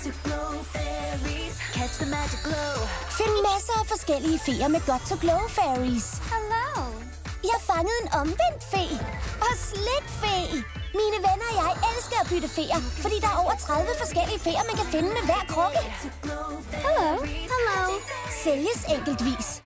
Find masser af forskellige feer med Got to Glow Fairies. Hello. Jeg fangede en omvendt fe. Og slikfe. Mine venner og jeg elsker at bytte feer, fordi der er over 30 forskellige feer, man kan finde med hver krukke. Hello. Sælges enkeltvis.